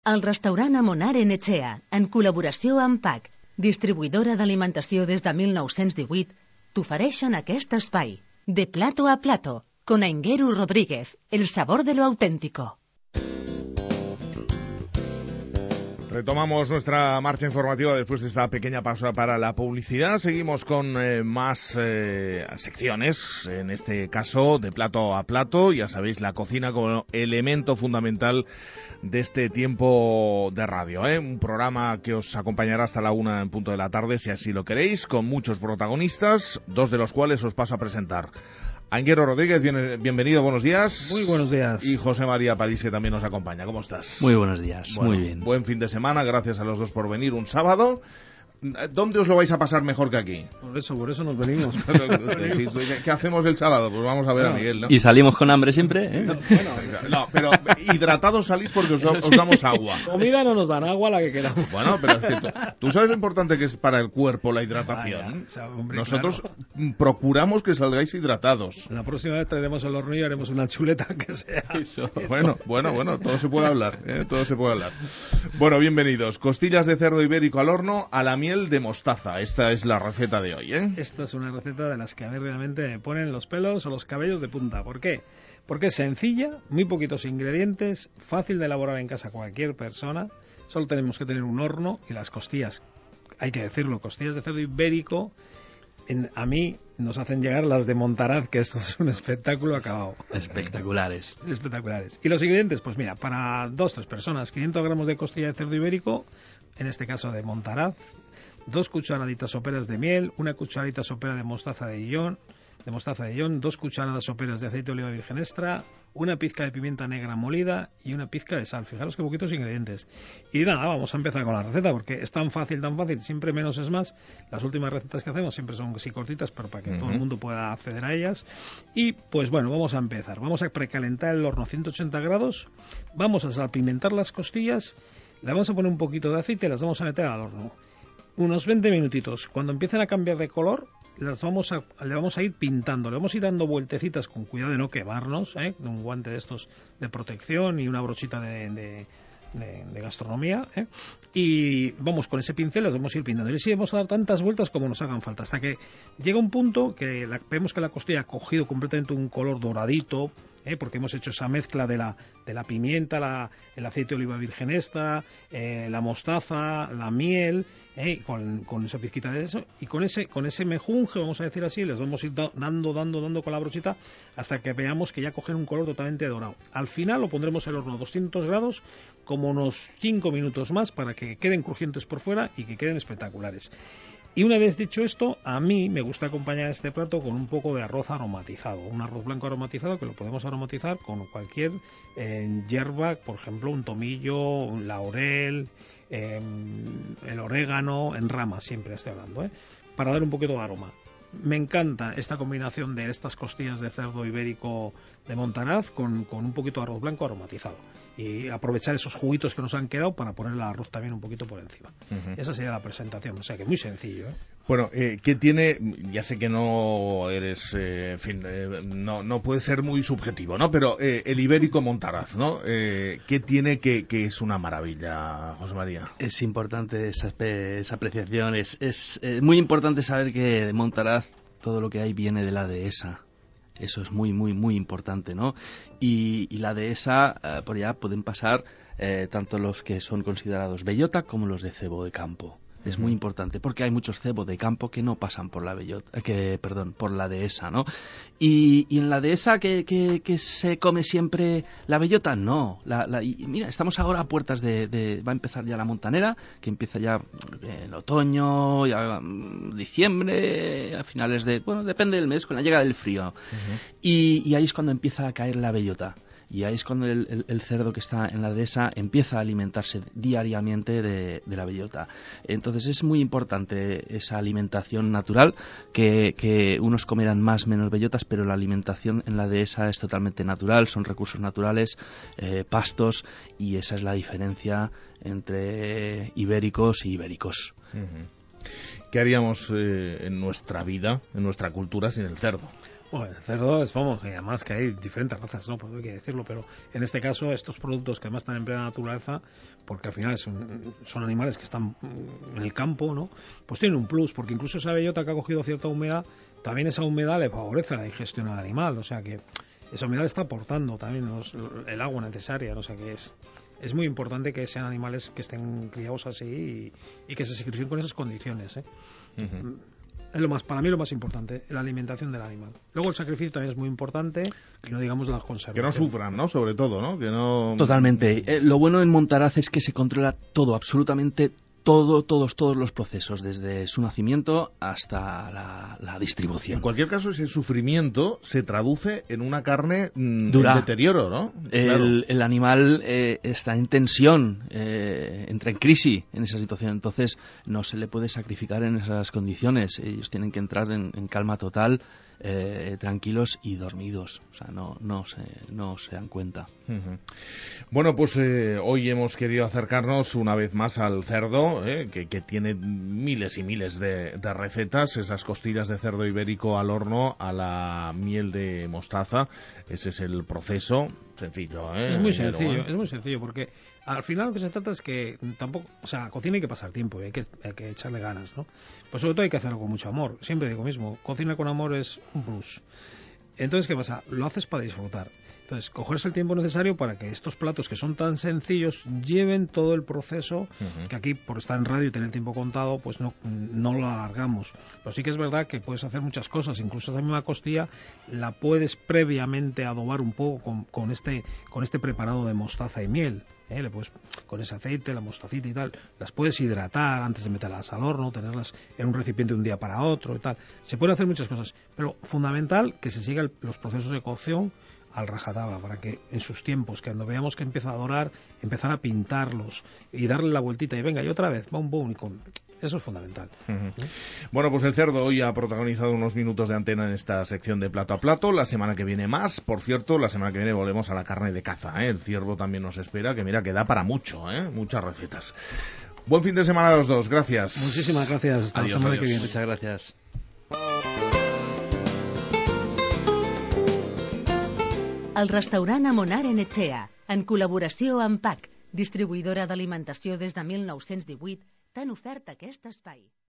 El restaurant Amonar en Echea, en col·laboració amb PAC, distribuïdora d'alimentació des de 1918, t'ofereixen aquest espai, De plato a plato, con Aingeru Rodríguez, el sabor de lo auténtico. Retomamos nuestra marcha informativa después de esta pequeña pausa para la publicidad. Seguimos con más secciones, en este caso de plato a plato. Ya sabéis, la cocina como elemento fundamental de este tiempo de radio, un programa que os acompañará hasta la 1 en punto de la tarde, si así lo queréis, con muchos protagonistas, 2 de los cuales os paso a presentar. Aingeru Rodríguez, bienvenido, buenos días. Muy buenos días. Y José María París, que también nos acompaña. ¿Cómo estás? Muy buenos días, bueno, muy bien. Buen fin de semana, gracias a los dos por venir un sábado. ¿Dónde os lo vais a pasar mejor que aquí? Por eso nos venimos. ¿Qué hacemos el sábado? Pues vamos a ver a Miguel, ¿no? ¿Y salimos con hambre siempre? No, pero hidratados salís porque os damos agua. Comida no nos dan agua, la que queramos. Bueno, pero es que tú sabes lo importante que es para el cuerpo la hidratación. Hombre, nosotros procuramos que salgáis hidratados. La próxima vez traeremos el horno y haremos una chuleta que sea. Eso. Bueno, todo se puede hablar, todo se puede hablar. Bueno, bienvenidos. Costillas de cerdo ibérico al horno a la miel de mostaza. Esta es la receta de hoy, Esta es una receta de las que a mí realmente me ponen los pelos o los cabellos de punta. ¿Por qué? Porque es sencilla, muy poquitos ingredientes, fácil de elaborar en casa cualquier persona. Solo tenemos que tener un horno y las costillas, hay que decirlo, costillas de cerdo ibérico. A mí nos hacen llegar las de Montaraz, que esto es un espectáculo acabado. Espectaculares. Y los ingredientes, pues mira, para 2-3 personas, 500 gramos de costilla de cerdo ibérico, en este caso de Montaraz, 2 cucharaditas soperas de miel, 1 cucharadita sopera de mostaza de Dijon, 2 cucharadas soperas de aceite de oliva virgen extra, 1 pizca de pimienta negra molida y 1 pizca de sal. Fijaros qué poquitos ingredientes. Y nada, vamos a empezar con la receta porque es tan fácil, siempre menos es más. Las últimas recetas que hacemos siempre son así cortitas, pero para que todo el mundo pueda acceder a ellas. Y pues bueno, vamos a empezar. Vamos a precalentar el horno a 180 grados, vamos a salpimentar las costillas, le vamos a poner un poquito de aceite y las vamos a meter al horno. Unos 20 minutitos. Cuando empiecen a cambiar de color, le vamos a ir pintando, le vamos a ir dando vueltecitas con cuidado de no quemarnos, de un guante de estos de protección y una brochita de gastronomía, y vamos con ese pincel, las vamos a ir pintando. Y sí, vamos a dar tantas vueltas como nos hagan falta, hasta que llega un punto que vemos que la costilla ha cogido completamente un color doradito, porque hemos hecho esa mezcla de la pimienta, el aceite de oliva virgen extra, la mostaza, la miel, con esa pizquita de eso, y con ese mejunje, vamos a decir así, les vamos a ir dando con la brochita hasta que veamos que ya cogen un color totalmente dorado. Al final lo pondremos al horno a 200 grados como unos 5 minutos más para que queden crujientes por fuera y que queden espectaculares. Y una vez dicho esto, a mí me gusta acompañar este plato con un poco de arroz aromatizado, un arroz blanco aromatizado que lo podemos aromatizar con cualquier hierba, por ejemplo un tomillo, un laurel, el orégano, en ramas siempre estoy hablando, para dar un poquito de aroma. Me encanta esta combinación de estas costillas de cerdo ibérico de Montaraz con un poquito de arroz blanco aromatizado y aprovechar esos juguitos que nos han quedado para poner el arroz también un poquito por encima. Esa sería la presentación, o sea que muy sencillo. Bueno, ¿qué tiene? Ya sé que no eres, no puede ser muy subjetivo, ¿no? Pero el ibérico Montaraz, ¿no? ¿Qué tiene que es una maravilla, José María? Es importante esa apreciación, es muy importante saber que de Montaraz todo lo que hay viene de la dehesa. Eso es muy, muy, muy importante, ¿no? Y la dehesa, por allá pueden pasar tanto los que son considerados bellota como los de cebo de campo. Es muy importante porque hay muchos cebos de campo que no pasan por la por la dehesa, ¿no? Y en la dehesa que se come siempre la bellota, no. Y mira, estamos ahora a puertas va a empezar ya la montanera, que empieza ya en otoño, ya diciembre, a finales depende del mes, con la llegada del frío. Y ahí es cuando empieza a caer la bellota. Y ahí es cuando el cerdo que está en la dehesa empieza a alimentarse diariamente de la bellota. Entonces es muy importante esa alimentación natural, que unos comerán más menos bellotas, pero la alimentación en la dehesa es totalmente natural, son recursos naturales, pastos, y esa es la diferencia entre ibéricos y ibéricos. ¿Qué haríamos en nuestra vida, en nuestra cultura, sin el cerdo? Bueno, el cerdo es, vamos, y además que hay diferentes razas, ¿no? Pues hay que decirlo, pero en este caso estos productos que además están en plena naturaleza, porque al final son animales que están en el campo, ¿no? Pues tienen un plus, porque incluso esa bellota que ha cogido cierta humedad, también esa humedad le favorece la digestión al animal, o sea que esa humedad está aportando también el agua necesaria, ¿no? O sea que es muy importante que sean animales que estén criados así y que se sacrifiquen con esas condiciones, ¿eh? Uh-huh. Es para mí lo más importante, la alimentación del animal. Luego el sacrificio también es muy importante, y no digamos las conservaciones. Que no sufran, ¿no? Sobre todo, ¿no? Que no... Totalmente. Lo bueno en Montaraz es que se controla todo, absolutamente todos los procesos, desde su nacimiento hasta la distribución. En cualquier caso, ese sufrimiento se traduce en una carne dura, en deterioro, ¿no? El animal está en tensión, entra en crisis en esa situación, entonces no se le puede sacrificar en esas condiciones. Ellos tienen que entrar en calma total, tranquilos y dormidos, o sea, no se dan cuenta. Uh-huh. Bueno, pues hoy hemos querido acercarnos una vez más al cerdo, que tiene miles y miles de recetas, esas costillas de cerdo ibérico al horno a la miel de mostaza. Ese es el proceso, sencillo, Es muy sencillo, porque al final lo que se trata es que tampoco, o sea, cocina hay que pasar tiempo, hay que echarle ganas, ¿no? Pues sobre todo hay que hacerlo con mucho amor. Siempre digo mismo, cocina con amor es un plus. Entonces, ¿qué pasa? Lo haces para disfrutar. Entonces, cogerse el tiempo necesario para que estos platos que son tan sencillos lleven todo el proceso, uh-huh, que aquí, por estar en radio y tener el tiempo contado, pues no lo alargamos. Pero sí que es verdad que puedes hacer muchas cosas. Incluso esa misma costilla la puedes previamente adobar un poco con este preparado de mostaza y miel. Le puedes, con ese aceite, la mostacita y tal, las puedes hidratar antes de meterlas al horno, tenerlas en un recipiente de un día para otro y tal. Se pueden hacer muchas cosas, pero fundamental que se sigan los procesos de cocción al rajatabla, para que en sus tiempos, que cuando veamos que empieza a dorar, empezar a pintarlos y darle la vueltita y venga, y otra vez, boom, eso es fundamental. Uh-huh. Bueno, pues el cerdo hoy ha protagonizado unos minutos de antena en esta sección de Plato a Plato. La semana que viene más. Por cierto, la semana que viene volvemos a la carne de caza, ¿eh? El ciervo también nos espera, que mira que da para mucho, ¿eh? Muchas recetas. Buen fin de semana a los dos. Gracias. Muchísimas gracias. Hasta la semana que viene. Muchas gracias. El restaurant Amonar en Etxea, en col·laboració amb PAC, distribuïdora d'alimentació des de 1918, t'han ofert aquest espai.